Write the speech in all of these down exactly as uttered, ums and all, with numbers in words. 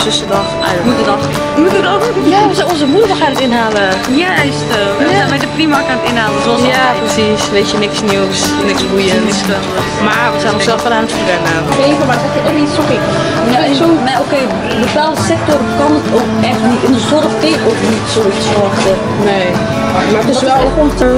Zussendag, Moederdag. Moederdag? Ja, we zijn onze moederdag aan het inhalen. Juist, uh, we ja. zijn bij de Primark aan het inhalen, zoals Ja, altijd. precies. Weet je, niks nieuws, niks boeiends. Maar we zijn onszelf wel aan het verwennen. Geven, maar dat je ook niet, sorry. Ja, zo, maar oké, okay, bepaalde sector kan het ook echt niet. In de zorg kun je ook niet zoiets verwachten. Nee, maar het is wel gewoon te...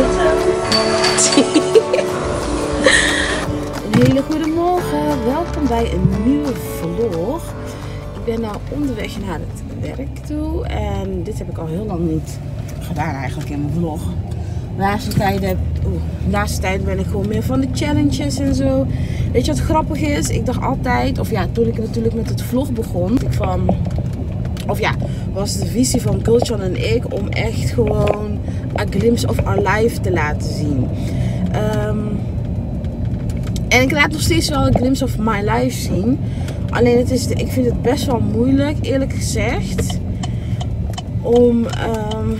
Een hele goede morgen, welkom bij een nieuwe vlog. Ik ben nou onderweg naar het werk toe en dit heb ik al heel lang niet gedaan eigenlijk in mijn vlog. De laatste tijden, oeh, de laatste tijd ben ik gewoon meer van de challenges en zo. Weet je wat grappig is? Ik dacht altijd, of ja, toen ik natuurlijk met het vlog begon, ik van, of ja, was de visie van Gulcan en ik om echt gewoon a glimpse of our life te laten zien. Um, En ik laat nog steeds wel een glimpse of my life zien. Alleen het is, ik vind het best wel moeilijk, eerlijk gezegd. Om, um,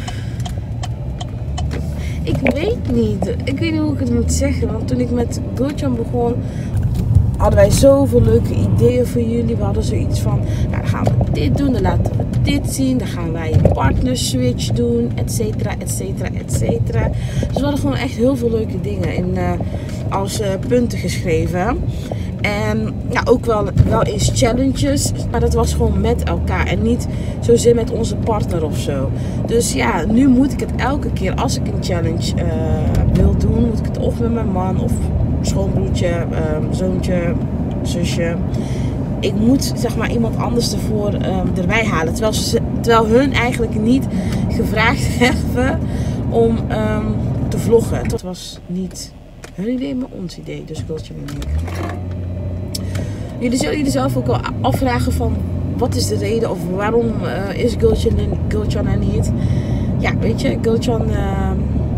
ik weet niet. Ik weet niet hoe ik het moet zeggen. Want toen ik met Gulcan begon, hadden wij zoveel leuke ideeën voor jullie. We hadden zoiets van, nou, dan gaan we dit doen, dan laten we dit zien. Dan gaan wij een partner switch doen, et cetera, et cetera, et cetera. Dus we hadden gewoon echt heel veel leuke dingen in, uh, als uh, punten geschreven. En ja, ook wel, wel eens challenges, maar dat was gewoon met elkaar en niet zozeer met onze partner of zo. Dus ja, nu moet ik het elke keer als ik een challenge uh, wil doen, moet ik het of met mijn man of schoonbroertje, um, zoontje, zusje. Ik moet zeg maar iemand anders ervoor um, erbij halen. Terwijl, ze, terwijl hun eigenlijk niet gevraagd hebben om um, te vloggen. Het was niet hun idee, maar ons idee. Dus Gulcan en ik. Jullie zullen jullie zelf ook wel afvragen van wat is de reden of waarom uh, is Gulcan en, Gulcan er niet. Ja, weet je, Gulcan uh,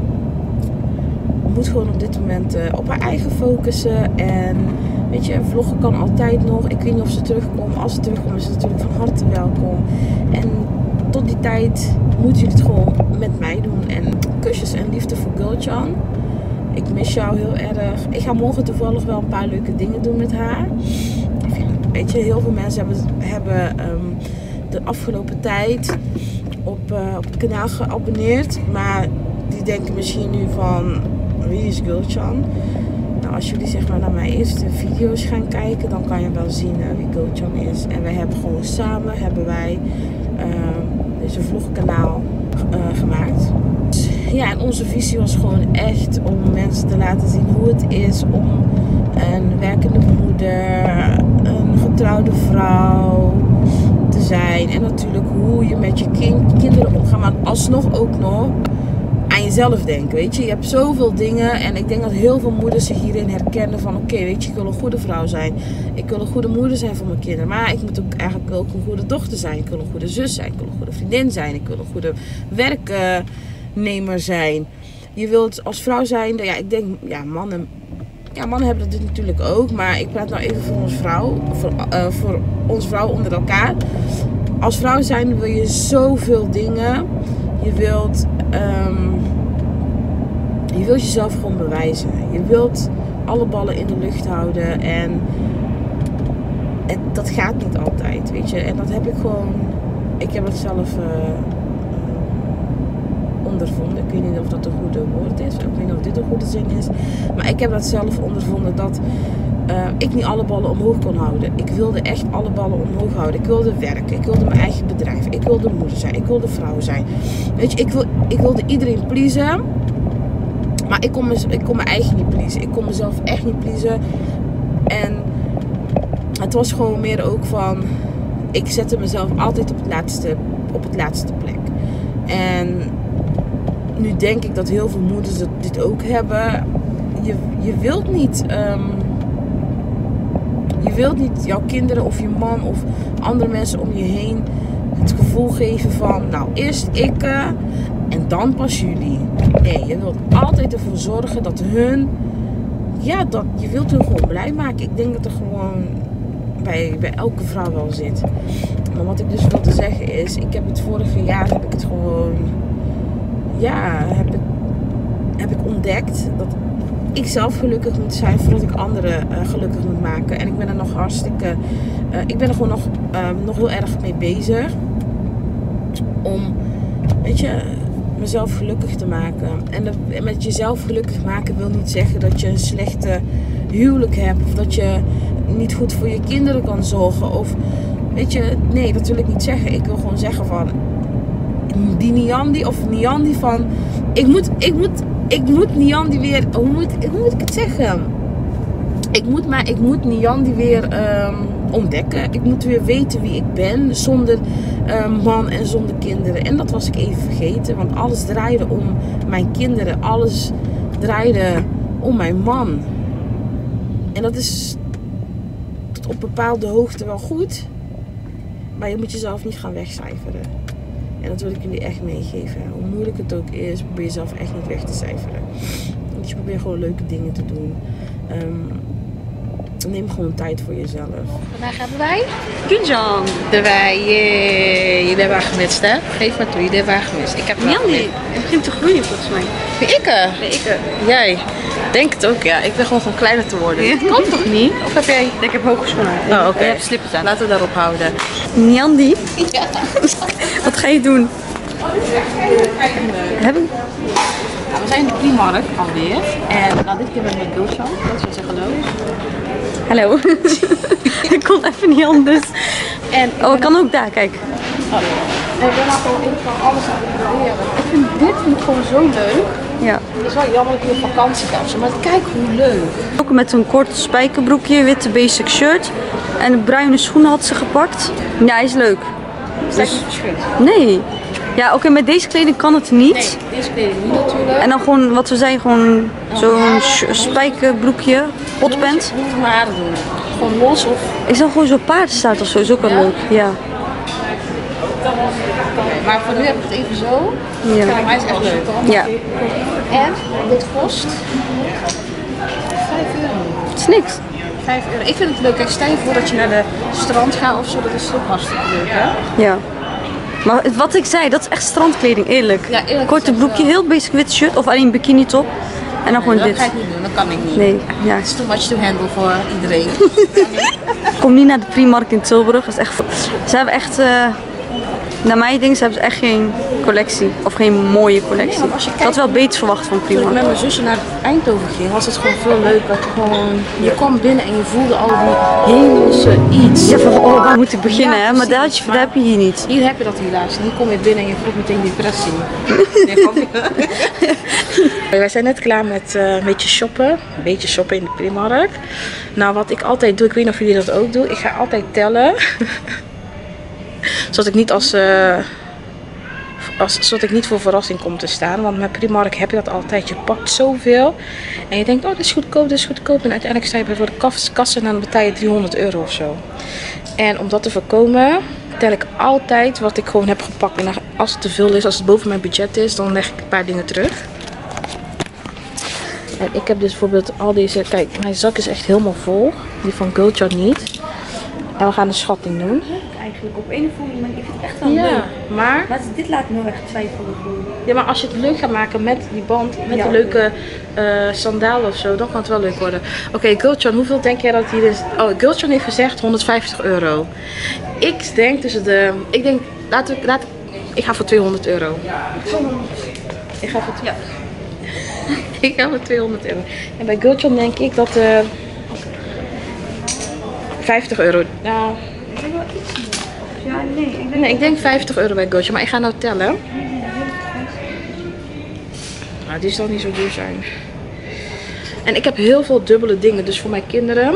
moet gewoon op dit moment uh, op haar eigen focussen. En weet je, vloggen kan altijd nog. Ik weet niet of ze terugkomt. Als ze terugkomt is ze natuurlijk van harte welkom. En tot die tijd moeten jullie het gewoon met mij doen. En kusjes en liefde voor Gulcan. Ik mis jou heel erg. Ik ga morgen toevallig wel een paar leuke dingen doen met haar. Weet je, heel veel mensen hebben, hebben um, de afgelopen tijd op, uh, op het kanaal geabonneerd. Maar die denken misschien nu van, wie is Gulcan? Nou, als jullie zeg maar naar mijn eerste video's gaan kijken, dan kan je wel zien uh, wie Gulcan is. En wij hebben gewoon samen, hebben wij uh, deze vlogkanaal uh, gemaakt. Ja, en onze visie was gewoon echt om mensen te laten zien hoe het is om een werkende moeder, een getrouwde vrouw te zijn. En natuurlijk hoe je met je kind, kinderen omgaat, maar alsnog ook nog aan jezelf denken, weet je. Je hebt zoveel dingen en ik denk dat heel veel moeders zich hierin herkennen van oké, okay, weet je, ik wil een goede vrouw zijn. Ik wil een goede moeder zijn voor mijn kinderen, maar ik moet ook eigenlijk ook een goede dochter zijn. Ik wil een goede zus zijn, ik wil een goede vriendin zijn, ik wil een goede werknemer zijn. Je wilt als vrouw zijn, ja, ik denk, ja, mannen, ja, mannen hebben dat natuurlijk ook, maar ik praat nou even voor ons vrouw, voor, uh, voor ons vrouw onder elkaar. Als vrouw zijn wil je zoveel dingen. Je wilt, um, je wilt jezelf gewoon bewijzen. Je wilt alle ballen in de lucht houden en het, dat gaat niet altijd, weet je. En dat heb ik gewoon, ik heb het zelf uh, ondervonden. Ik weet niet of dat een goede woord is. Ik weet niet of dit een goede zin is. Maar ik heb dat zelf ondervonden dat uh, ik niet alle ballen omhoog kon houden. Ik wilde echt alle ballen omhoog houden. Ik wilde werken. Ik wilde mijn eigen bedrijf. Ik wilde moeder zijn. Ik wilde vrouw zijn. Weet je, ik, wil, ik wilde iedereen pleasen. Maar ik kon, me, ik kon mijn eigen niet pleasen. Ik kon mezelf echt niet pleasen. En het was gewoon meer ook van, ik zette mezelf altijd op het laatste, op het laatste plek. En nu denk ik dat heel veel moeders dit ook hebben. Je, je wilt niet, um, je wilt niet jouw kinderen of je man of andere mensen om je heen het gevoel geven van, nou eerst ik uh, en dan pas jullie. Nee, je wilt altijd ervoor zorgen dat hun, ja, dat, je wilt hun gewoon blij maken. Ik denk dat er gewoon bij, bij elke vrouw wel zit. Maar wat ik dus wilde zeggen is, ik heb het vorige jaar, heb ik het gewoon, ja, heb ik, heb ik ontdekt dat ik zelf gelukkig moet zijn voordat ik anderen uh, gelukkig moet maken. En ik ben er nog hartstikke, uh, ik ben er gewoon nog, uh, nog heel erg mee bezig. Om, weet je, mezelf gelukkig te maken. En dat, met jezelf gelukkig maken wil niet zeggen dat je een slechte huwelijk hebt. Of dat je niet goed voor je kinderen kan zorgen. Of, weet je, nee, dat wil ik niet zeggen. Ik wil gewoon zeggen van, die Niandi of Niandi van, ik moet, ik moet, ik moet Niandi weer, hoe moet, hoe moet ik het zeggen? Ik moet, maar, ik moet Niandi weer um, ontdekken. Ik moet weer weten wie ik ben zonder um, man en zonder kinderen. En dat was ik even vergeten, want alles draaide om mijn kinderen. Alles draaide om mijn man. En dat is tot op bepaalde hoogte wel goed, maar je moet jezelf niet gaan wegcijferen. En dat wil ik jullie echt meegeven. Hoe moeilijk het ook is, probeer jezelf echt niet weg te cijferen. Dus je probeert gewoon leuke dingen te doen. Um, neem gewoon tijd voor jezelf. Vandaag hebben wij Kunjan. de wij. Yeah. Jullie hebben haar gemist, hè? Geef maar toe, jullie hebben haar gemist. Ik heb haar Niandi, gemist. het begint te groeien volgens mij. Ben ik er? Nee, ik uh, Jij? Denk het ook, ja. Ik ben gewoon van kleiner te worden. Ja. Dat kan toch niet? Of heb jij... ik heb hoge schoenen. Oh, oké. Je hebt slippers aan. Laten we daarop houden. Niandi, Ja. wat ga je doen? Hebben? Nou, we zijn in de Primark alweer. En nou, dit keer ben ik met Gulshan. Dat wil zeggen hallo. Hallo. Ik kon even niet anders. En Oh, ik kan ook daar, kijk. Oh, en ik ben nou gewoon even van alles aan het proberen. Ik vind dit vind ik gewoon zo leuk. Ja. Het is wel jammer dat ik hier op vakantie ga of zo, maar kijk hoe leuk. Ook met een kort spijkerbroekje, witte basic shirt. En een bruine schoenen had ze gepakt. Ja, hij is leuk. Zijn niet verschut? Nee. Ja, oké, okay, met deze kleding kan het niet. Nee, deze kleding niet natuurlijk. En dan gewoon, wat we zeiden, gewoon zo'n spijkerbroekje, hotpant. Hoe moet ik mijn haren doen? Gewoon los of... Ik zou gewoon zo'n paardenstaart of zo, is ook wel Ja? leuk. Ja. Maar voor nu heb ik het even zo. Ja. Voor mij is het echt leuk. Ja. En dit kost vijf euro. Het is niks. vijf euro. Ik vind het leuk. Kijk, stel je voor dat je naar de strand gaat of zo. Dat is ook hartstikke leuk, hè? Ja. Maar het- wat ik zei, dat is echt strandkleding, eerlijk. Ja, eerlijk Korte gezegd broekje, wel. heel basic wit shirt of alleen bikini top. En dan gewoon dat dit. ga ik niet doen. Dat kan ik niet. Nee, ja. Het is too much to handle voor iedereen. Kom niet naar de Primark in Tilburg. Dat is echt... Ze hebben echt... Uh, naar mijn ding, ze hebben echt geen collectie. Of geen mooie collectie. Nee, maar als je ik kijkt- had wel beter verwacht van Toen ik Primark. met mijn zusje naar Eindhoven ging, was het gewoon veel leuk. Dat je gewoon, je kwam binnen en je voelde al die hemelse iets. Ja, van oh, waar moet ik beginnen, Ja, hè? Maar daar, had je, precies. daar heb je hier niet. Hier heb je dat helaas. Hier kom je binnen en je voelt meteen depressie. Nee, grapje. Wij zijn net klaar met uh, een beetje shoppen. Een beetje shoppen in de Primark. Nou, wat ik altijd doe, ik weet niet of jullie dat ook doen. Ik ga altijd tellen. Zodat ik niet als... Uh, Als, zodat ik niet voor verrassing kom te staan. Want met Primark heb je dat altijd. Je pakt zoveel. En je denkt, oh, dit is goedkoop, dit is goedkoop. En uiteindelijk sta je bij voor de kas, kassen en dan betaal je driehonderd euro of zo. En om dat te voorkomen, tel ik altijd wat ik gewoon heb gepakt. En als het te veel is, als het boven mijn budget is, dan leg ik een paar dingen terug. En ik heb dus bijvoorbeeld al deze... Kijk, mijn zak is echt helemaal vol. Die van Gulchat niet. En we gaan de schatting doen. Eigenlijk op een of andere manier, ik vind het echt wel Ja, leuk. maar... Maar dit laat me heel erg twijfelen. Ja, maar als je het leuk gaat maken met die band, met Ja. de leuke uh, sandalen of zo, dan kan het wel leuk worden. Oké, okay, Gulchan, hoeveel denk jij dat hier is? Oh, Gulchan heeft gezegd honderdvijftig euro. Ik denk tussen de... Ik denk, laten we... Laat, ik ga voor tweehonderd euro. Ik ga voor... Ja. Ik ga voor tweehonderd euro. En bij Gulchan denk ik dat... Uh, vijftig euro. Nou... Ja, nee. Ik denk... Nee, ik denk vijftig euro bij Gulchan, maar ik ga nou tellen. Nou, die zal niet zo duur zijn. En ik heb heel veel dubbele dingen, dus voor mijn kinderen.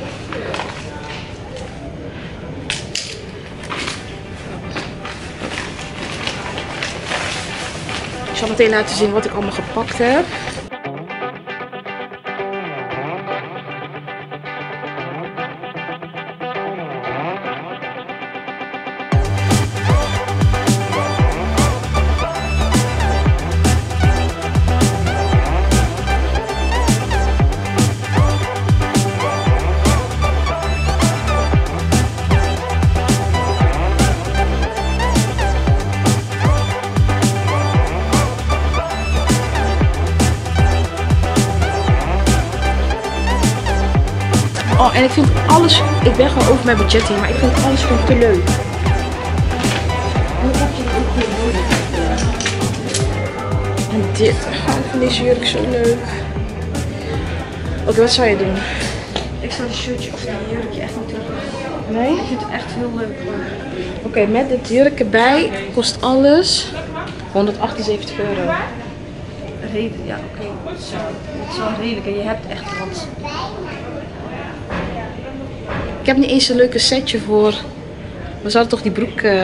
Ik zal meteen laten zien wat ik allemaal gepakt heb. En ik vind alles, ik ben gewoon over mijn budget hier, maar ik vind alles gewoon te leuk. En dit, oh, ik vind deze jurk zo leuk. Oké, okay, wat zou je doen? Ik zou een shirtje of een jurkje echt niet terug. Nee? Ik vind het echt heel leuk. Oké, okay, met dit jurk erbij kost alles honderdachtenzeventig euro. Reden, ja oké. Okay. Dat is wel redelijk en je hebt echt wat. Ik heb niet eens een leuke setje voor. We zouden toch die broek... Uh...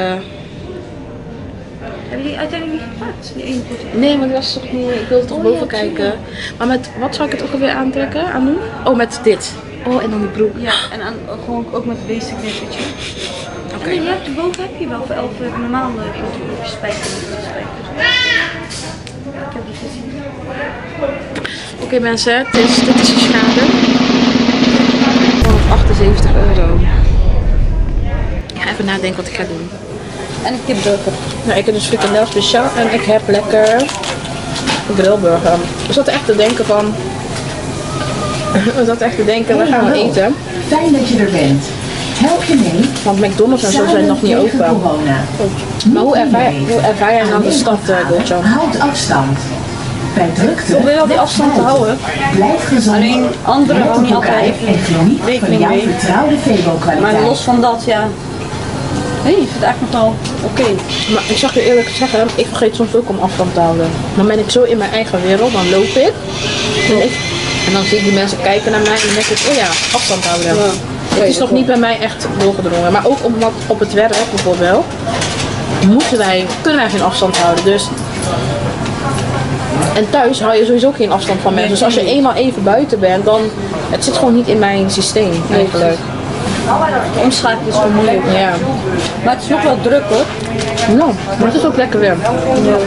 Hebben jullie uiteindelijk niet gepakt? Die ene pot? Nee, maar dat was toch niet... Ik wilde toch oh, boven ja, kijken. Maar met wat zou ik het ook alweer aantrekken? Aan doen? Oh, met dit. Oh, en dan die broek. Ja, en aan, gewoon ook met basic weet je. Oké. Okay. En je hebt boven heb je wel voor elf euro normale grote broekjes spijkers. Ik heb die gezien. Oké okay, mensen, dit is, dit is de schade. honderdachtenzeventig euro. Ik ga even nadenken wat ik ga doen. En een kipburger. Nou, ik heb dus frikandel speciaal en ik heb lekker grillburger. We zaten echt te denken van... We zaten echt te denken, waar gaan we eten? Fijn dat je er bent. Help je mee? Want McDonald's en zo zijn nog niet open. Maar hoe ervaar, hoe ervaar jij nou de stad, Gulcan? Houd afstand. Bij drukte. Ik probeer wel die afstand te houden. Blijf gezond. Alleen anderen houden niet altijd even rekening mee. Maar los van dat, ja. Nee, ik vind het eigenlijk nog wel oké. Okay. Maar ik zag je eerlijk zeggen, ik vergeet soms ook om afstand te houden. Dan ben ik zo in mijn eigen wereld, dan loop ik. En, ik, en dan zie ik die mensen kijken naar mij en dan denk ik, oh ja, afstand houden. Ja. Het is nog niet bij mij echt doorgedrongen. Maar ook omdat op het werk bijvoorbeeld, moeten wij, kunnen wij geen afstand houden. Dus... En thuis hou je sowieso geen afstand van mensen. Dus als je eenmaal even buiten bent, dan... Het zit gewoon niet in mijn systeem eigenlijk. Omschakelen is wel moeilijk. Ja. Maar het is nog wel druk hoor. Nou, maar het is ook lekker weer. Ja.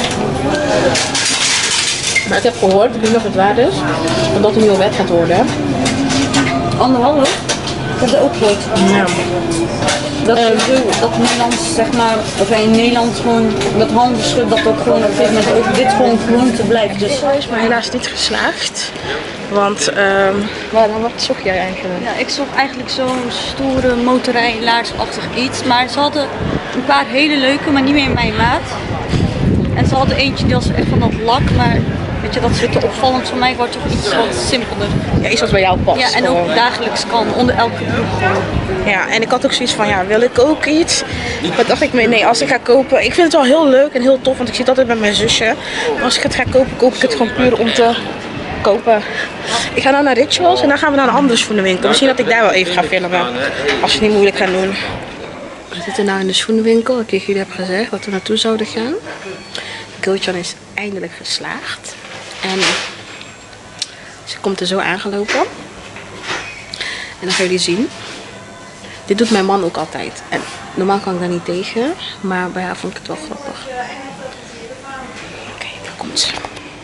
Maar ik heb gehoord, ik weet niet of het waar is, omdat een nieuwe wet gaat worden. Anderhalf? Ik heb dat ook gehoord. Ja. Dat, um, dat Nederland, zeg maar, of in Nederland gewoon met handen schudden, dat ook gewoon op dit moment ook dit gewoon groente blijft. Dus is maar helaas niet geslaagd. Want, um, waarom, wat zocht jij eigenlijk? Ja, ik zocht eigenlijk zo'n stoere motorrijlaarsachtig iets. Maar ze hadden een paar hele leuke, maar niet meer in mijn maat. En ze hadden eentje die was echt van dat lak, maar weet je, dat is te opvallend. Voor mij wordt toch iets wat simpeler. Ja, iets wat bij jou past. Ja, en gewoon. ook dagelijks kan, onder elke broek gewoon. Ja, en ik had ook zoiets van, ja, wil ik ook iets? Maar dacht ik, nee, als ik ga kopen, ik vind het wel heel leuk en heel tof, want ik zie het altijd met mijn zusje. Maar als ik het ga kopen, koop ik het gewoon puur om te kopen. Ik ga nou naar Rituals en dan gaan we naar een andere schoenenwinkel. Misschien dat ik daar wel even ga filmen, als je het niet moeilijk gaat doen. We zitten nu in de schoenenwinkel, dat ik jullie heb gezegd dat we naartoe zouden gaan. Gulcan is eindelijk geslaagd. En ze komt er zo aangelopen. En dan gaan jullie zien. Dit doet mijn man ook altijd. En normaal kan ik daar niet tegen. Maar bij haar vond ik het wel grappig. Oké, okay, daar komt ze.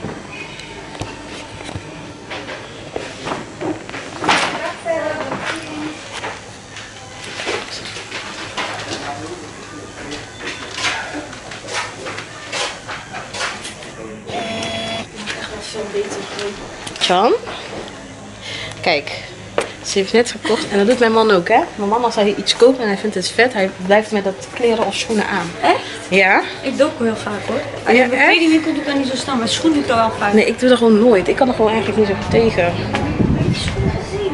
Jan, kijk, ze heeft net gekocht en dat doet mijn man ook, hè? Mijn man, als hij iets koopt en hij vindt het vet, hij blijft met dat kleren of schoenen aan. Echt? Ja. Ik doe ook heel vaak hoor. Als ja, je bij kledingwinkel doe ik dat niet zo snel, maar schoenen doe ik wel vaak. Nee, ik doe dat gewoon nooit. Ik kan er gewoon eigenlijk niet zo goed tegen. Heb je schoenen gezien?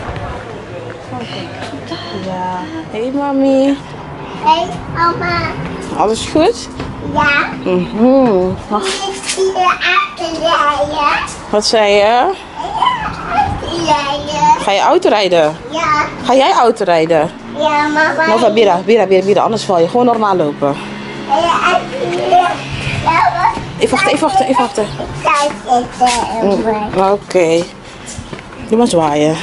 Ja. Hey mami. Hey oma. Alles goed? Ja. Mhm. Ik zie je autorijden. Wat zei je? Autorijden. Ga je autorijden? Ja. Ga jij autorijden? Ja, mama. Nova, bira, bira, bira, bira, anders val je. Gewoon normaal lopen. Even wachten, even wachten, even wachten. Oké. Okay. Doe maar zwaaien.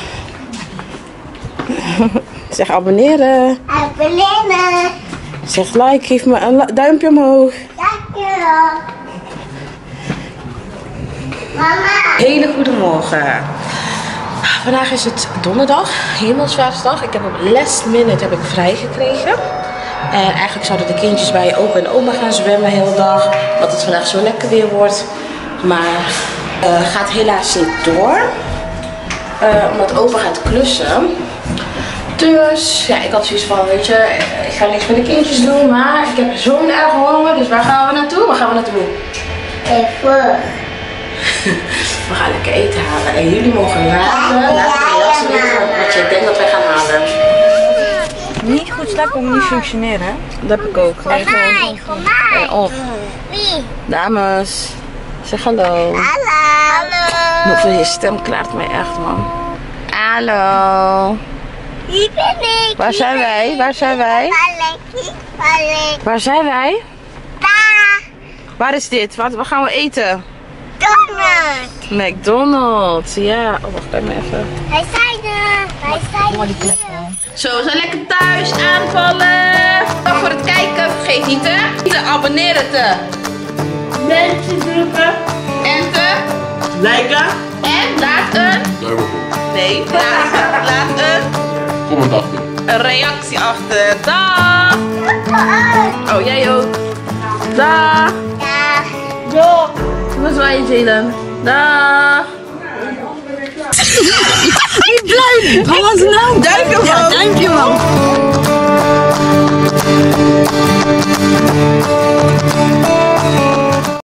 Zeg abonneren. Abonneren. Zeg like, geef me een duimpje omhoog. Dankjewel. Mama. Hele goede morgen. Vandaag is het donderdag, Hemelsvaartsdag. Ik heb op last minute heb ik vrij gekregen. En eigenlijk zouden de kindjes bij opa en oma gaan zwemmen de hele dag. Dat het vandaag zo lekker weer wordt. Maar uh, gaat helaas niet door. Uh, omdat opa gaat klussen. Dus ja, ik had zoiets van, weet je, ik ga niks met de kindjes doen, maar ik heb zo'n erg honger, dus waar gaan we naartoe? Waar gaan we naartoe? Even. We gaan lekker eten halen en jullie mogen laten, laten de reactie weten wat je denkt dat wij gaan halen. Niet goed slapen om niet functioneren, hè? Dat heb ik ook. Nee, gewoon. Voor mij. Op. Wie? Dames, zeg hallo. Hallo. Hallo. Je stem klaart mij echt, man. Hallo. Hier ben ik. Waar zijn wij? Waar zijn wij? Waar zijn wij? Daar. Waar is dit? Wat, wat gaan we eten? Donut. McDonald's, ja. Oh, wacht, kijk maar even. Wij zijn er. Wij zijn hier. Zo, we zijn lekker thuis aanvallen. Dank voor het kijken. Vergeet niet hè, te abonneren te. Mensen drukken. En te Liken. En laat een. Nee, laat, laat een. Comment achter. Een reactie achter. Dag. Oh, jij ook. Dag. Ja. Dag. Wat zwaaien, Jalen? Dag. Blij! Wat was het nou? Duimpje omhoog. Duimpje omhoog.